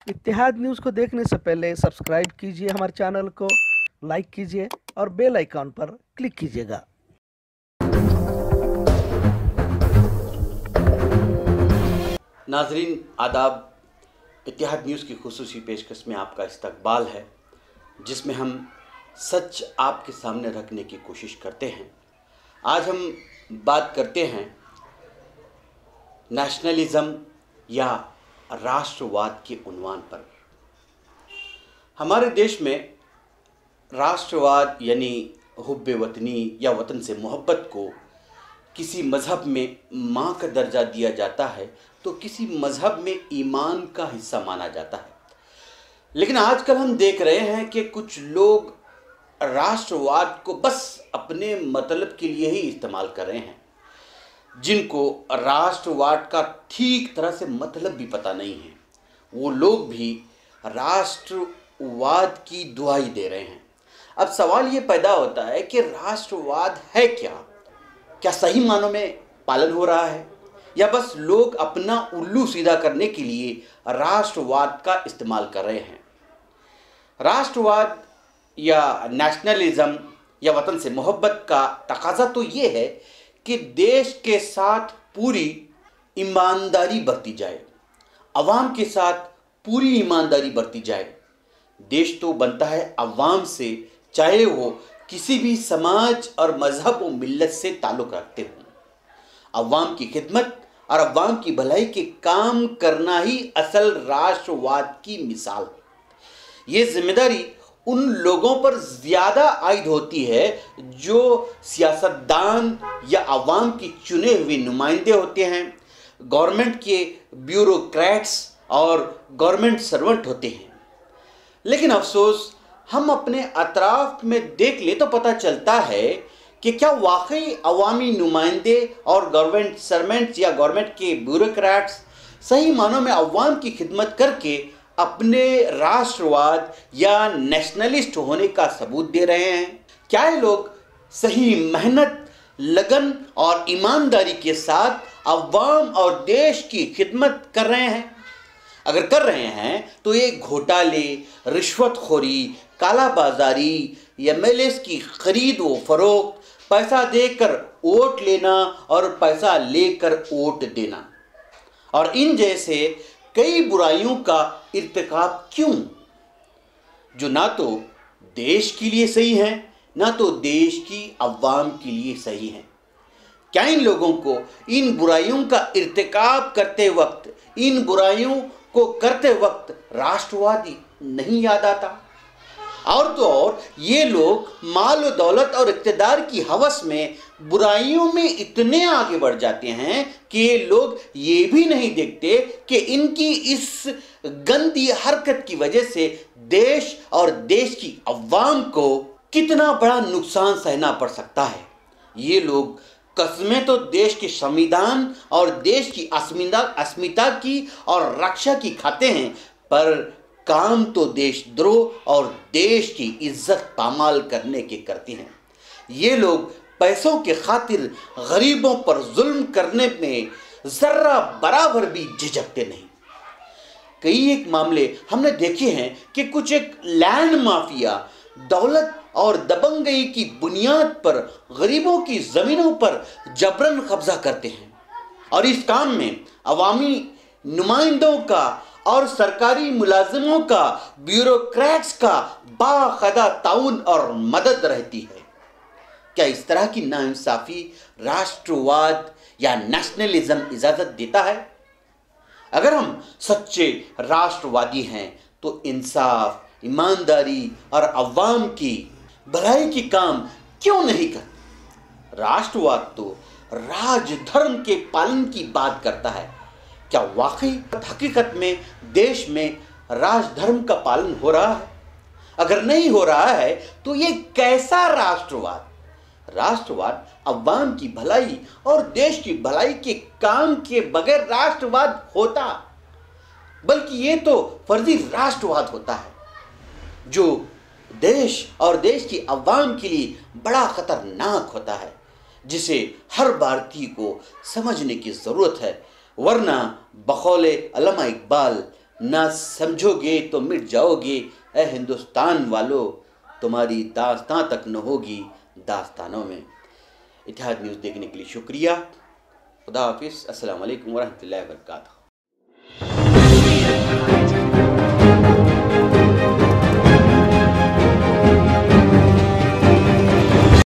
इत्तेहाद news को देखने से पहले सब्सक्राइब कीजिए हमारे चैनल को, लाइक कीजिए और बेल आइकॉन पर क्लिक कीजिएगा। नाजरीन आदाब, इत्तेहाद न्यूज़ की खुसूसी पेशकश में आपका इस्तकबाल है, जिसमें हम सच आपके सामने रखने की कोशिश करते हैं। आज हम बात करते हैं नेशनलिज़म या राष्ट्रवाद के उन्वान पर। हमारे देश में राष्ट्रवाद यानी हुब्बे वतनी या वतन से मोहब्बत को किसी मज़हब में माँ का दर्जा दिया जाता है तो किसी मज़हब में ईमान का हिस्सा माना जाता है। लेकिन आजकल हम देख रहे हैं कि कुछ लोग राष्ट्रवाद को बस अपने मतलब के लिए ही इस्तेमाल कर रहे हैं, जिनको राष्ट्रवाद का ठीक तरह से मतलब भी पता नहीं है। वो लोग भी राष्ट्रवाद की दुहाई दे रहे हैं। अब सवाल ये पैदा होता है कि राष्ट्रवाद है क्या? क्या सही मानों में पालन हो रहा है या बस लोग अपना उल्लू सीधा करने के लिए राष्ट्रवाद का इस्तेमाल कर रहे हैं? राष्ट्रवाद या नेशनलिज्म या वतन से मोहब्बत का तकाजा तो ये है कि देश के साथ पूरी ईमानदारी बरती जाए, अवाम के साथ पूरी ईमानदारी बरती जाए। देश तो बनता है अवाम से, चाहे वो किसी भी समाज और मजहब और मिल्लत से ताल्लुक़ रखते हों। अवाम की खिदमत और अवाम की भलाई के काम करना ही असल राष्ट्रवाद की मिसाल है। ये जिम्मेदारी उन लोगों पर ज़्यादा आयद होती है जो सियासतदान या अवाम की चुने हुए नुमाइंदे होते हैं, गवर्नमेंट के ब्यूरोक्रेट्स और गवर्नमेंट सर्वेंट होते हैं। लेकिन अफसोस, हम अपने अतराफ में देख ले तो पता चलता है कि क्या वाकई अवामी नुमाइंदे और गवर्नमेंट सर्वेंट्स या गवर्नमेंट के ब्यूरोक्रेट्स सही मानों में अवाम की खिदमत करके अपने राष्ट्रवाद या नेशनलिस्ट होने का सबूत दे रहे हैं? क्या ये लोग सही मेहनत, लगन और ईमानदारी के साथ अवाम और देश की खिदमत कर रहे हैं? अगर कर रहे हैं तो ये घोटाले, रिश्वतखोरी, काला बाजारी, एमएलएस की खरीद व फरोख्त, पैसा देकर वोट लेना और पैसा लेकर वोट देना और इन जैसे कई बुराइयों का इर्तिकाब क्यों, जो ना तो देश के लिए सही है ना तो देश की अवाम के लिए सही है? क्या इन लोगों को इन बुराइयों का इर्तिकाब करते वक्त, इन बुराइयों को करते वक्त राष्ट्रवादी नहीं याद आता? और तो और ये लोग माल और दौलत और इक़्तिदार की हवस में बुराइयों में इतने आगे बढ़ जाते हैं कि ये लोग ये भी नहीं देखते कि इनकी इस गंदी हरकत की वजह से देश और देश की अवाम को कितना बड़ा नुकसान सहना पड़ सकता है। ये लोग कस्में तो देश के संविधान और देश की अस्मिता की और रक्षा की खाते हैं, पर काम तो देशद्रोह और देश की इज्जत पामाल करने के करते हैं। ये लोग पैसों के खातिर गरीबों पर जुल्म करने में जर्रा बराबर भी झिझकते नहीं। कई एक मामले हमने देखे हैं कि कुछ एक लैंड माफिया दौलत और दबंगई की बुनियाद पर गरीबों की जमीनों पर जबरन कब्जा करते हैं और इस काम में अवामी नुमाइंदों का और सरकारी मुलाजिमों का, ब्यूरोक्रेट्स का बाखदा ताउन और मदद रहती है। क्या इस तरह की नाइंसाफ़ी राष्ट्रवाद या नेशनलिज्म इजाज़त देता है? अगर हम सच्चे राष्ट्रवादी हैं तो इंसाफ, ईमानदारी और अवाम की भलाई की काम क्यों नहीं करते? राष्ट्रवाद तो राजधर्म के पालन की बात करता है। क्या वाकई हकीकत में देश में राजधर्म का पालन हो रहा है? अगर नहीं हो रहा है तो ये कैसा राष्ट्रवाद? राष्ट्रवाद अवाम की भलाई और देश की भलाई के काम के बगैर राष्ट्रवाद होता, बल्कि ये तो फर्जी राष्ट्रवाद होता है जो देश और देश की अवाम के लिए बड़ा खतरनाक होता है, जिसे हर भारतीय को समझने की ज़रूरत है। वरना बकौले अल्लामा इकबाल, ना समझोगे तो मिट जाओगे, ए हिंदुस्तान वालों, तुम्हारी दास्तां तक न होगी दास्तानों में। इतिहाद न्यूज़ देखने के लिए शुक्रिया। खुदा हाफिज़। अस्सलाम वालेकुम वरहमतुल्लाहि वबरकातुहू।